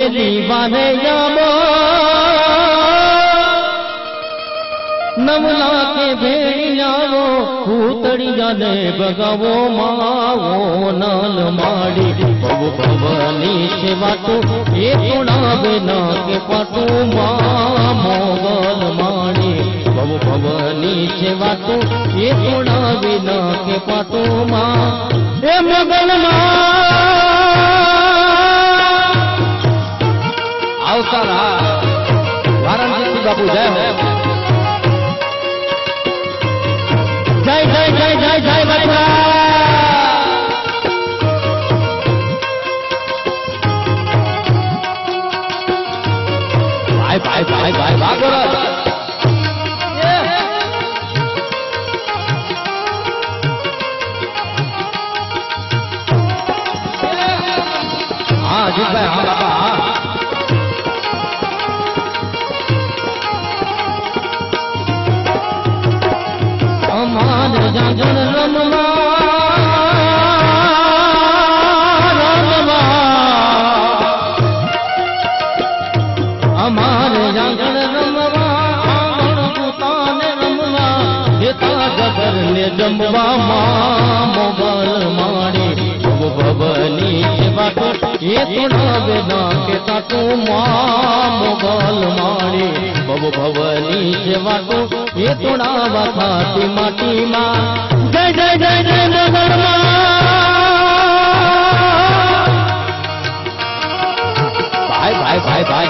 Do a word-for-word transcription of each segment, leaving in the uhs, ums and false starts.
लेली बाने यामो नवला के भेड़ियावो भूतड़िया ने बगावो मावो नाल माड़ी भव भवनी सेवा तो ये थोड़ा बिना के पाटू माँ मोगल माड़ी भव भवनी सेवा तो ये थोड़ा बिना के पाटू माँ ए मोगल माँ अवतारा वाराणसी बापू जय हो जय जय जय जय जय बच्चा भाई भाई भाई भाई भागो हाँ जी भाई हाँ बाबा हमारे जागरण रमवा रमवा हमारे जागरण रमवा आंगण पुताने रमवा येता जगर ने जमवा माँ मोगल माड़ी भव भवनी सेवा तो ये थोड़ा बिना के ताटू माँ मोगल माड़ी भव भवनी सेवा तो ये थोड़ा बथाती माटी माँ जय जय जय जय नगर माँ भाई भाई भाई भाई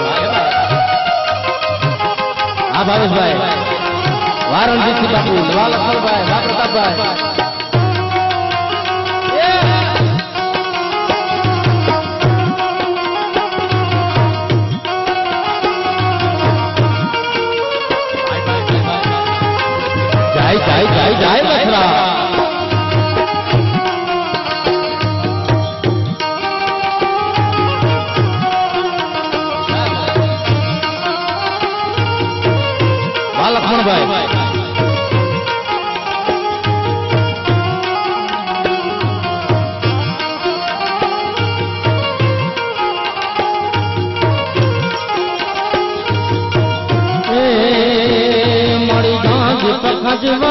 हाँ भावेश भाई वाराणसी बापू नवा लक्ष्मण भाई वा प्रताप भाई जय जय जय लखरा वाह लक्ष्मण भाई मड़ी गांज पखजवा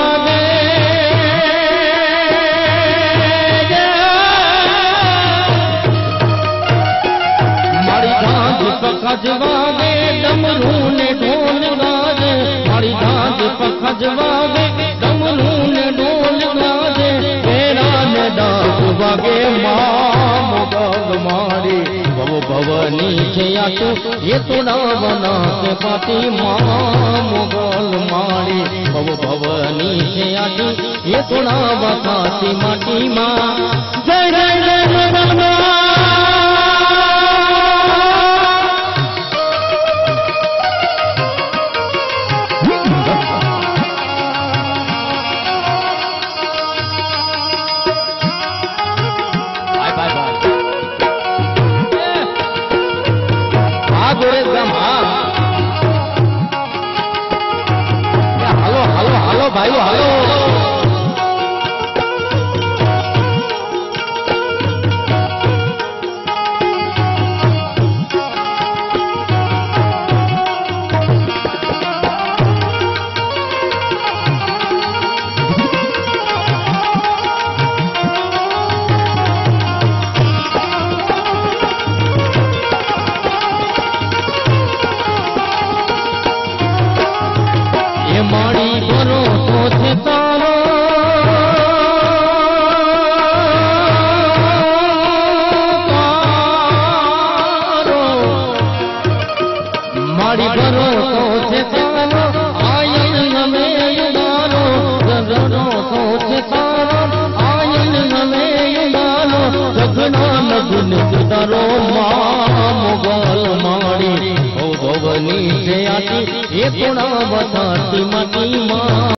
पखजवागे डमरू ने ढोल गाजे मारी गाज पखजवागे डमरू ने ढोल गाजे तेरा ने डाक वागे माँ मोगल मारी भव भवनी छया तो ये थोड़ा बना के पाती माँ मोगल मारी भव भवनी छया तो ये थोड़ा बताती माटी माँ जय जय जय मोगल माँ हेलो हेलो हेलो भाई हेलो माड़ी करो तो तारो माड़ी करो तो तारो आयन हमें युगालो जगनो तो तारो आयन हमें युगालो जगना नगुन दारो माँ मोगल माड़ी भवनी से आती ये थोड़ा बताती माटी माँ।